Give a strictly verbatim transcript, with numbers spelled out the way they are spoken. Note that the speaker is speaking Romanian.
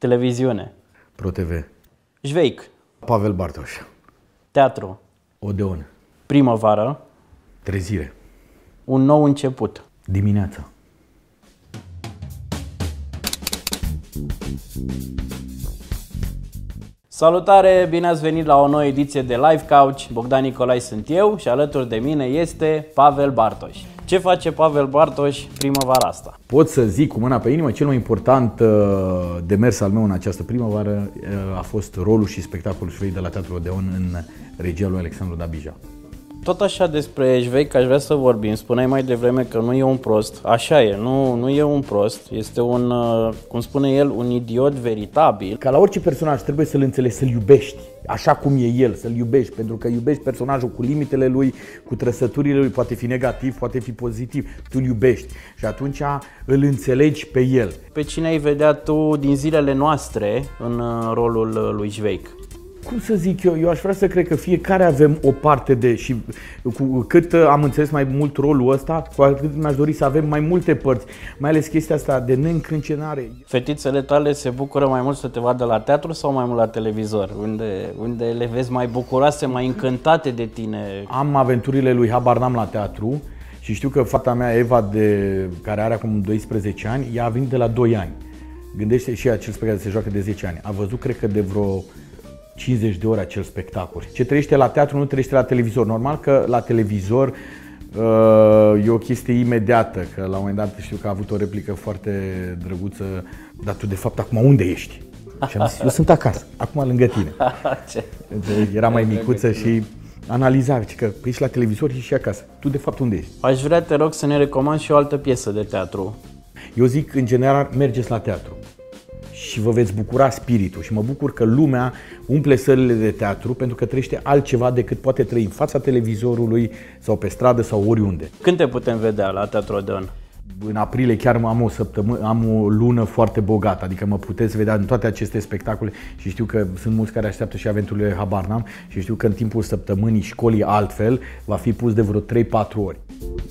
Televiziune. ProTV. Șveic. Pavel Bartos. Teatru. Odeon. Primăvară. Trezire. Un nou început. Dimineața. Salutare, bine ați venit la o nouă ediție de Live Couch. Bogdan Nicolai sunt eu și alături de mine este Pavel Bartos. Ce face Pavel Bartos primăvara asta? Pot să zic cu mâna pe inimă, cel mai important demers al meu în această primăvară a fost rolul și spectacolul Șveic de la Teatrul Odeon în regia lui Alexandru Dabija. Tot așa despre Șveic aș vrea să vorbim. Spuneai mai devreme că nu e un prost. Așa e, nu, nu e un prost. Este un, cum spune el, un idiot veritabil. Ca la orice personaj trebuie să-l înțelegi, să-l iubești așa cum e el, să-l iubești, pentru că iubești personajul cu limitele lui, cu trăsăturile lui, poate fi negativ, poate fi pozitiv. Tu îl iubești și atunci îl înțelegi pe el. Pe cine ai vedea tu din zilele noastre în rolul lui Șveic? Cum să zic eu, eu aș vrea să cred că fiecare avem o parte de, și cu cât am înțeles mai mult rolul ăsta, cu atât mi-aș dori să avem mai multe părți, mai ales chestia asta de neîncrâncenare. Fetițele tale se bucură mai mult să te vadă la teatru sau mai mult la televizor? Unde, unde le vezi mai bucuroase, mai încântate de tine? Am aventurile lui Habar n-am la teatru și știu că fata mea Eva, de, care are acum doisprezece ani, ea a venit de la doi ani. Gândește și acel spectacol se joacă de zece ani. A văzut, cred că de vreo cincizeci de ore acel spectacol. Ce trăiește la teatru nu trăiește la televizor. Normal că la televizor uh, e o chestie imediată, că la un moment dat știu că a avut o replică foarte drăguță, dar tu de fapt acum unde ești? Și am zis, eu sunt acasă, acum lângă tine. Era mai micuță și analiza, că ești la televizor și și acasă. Tu de fapt unde ești? Aș vrea, te rog, să ne recomand și o altă piesă de teatru. Eu zic, în general, mergeți la teatru și vă veți bucura spiritul și mă bucur că lumea umple sălile de teatru pentru că trăiește altceva decât poate trăi în fața televizorului sau pe stradă sau oriunde. Când te putem vedea la Teatrul Odeon? În aprilie chiar am o săptămână, am o lună foarte bogată, adică mă puteți vedea în toate aceste spectacole și știu că sunt mulți care așteaptă și aventurile Habar n-am și știu că în timpul săptămânii școlii altfel va fi pus de vreo trei patru ori.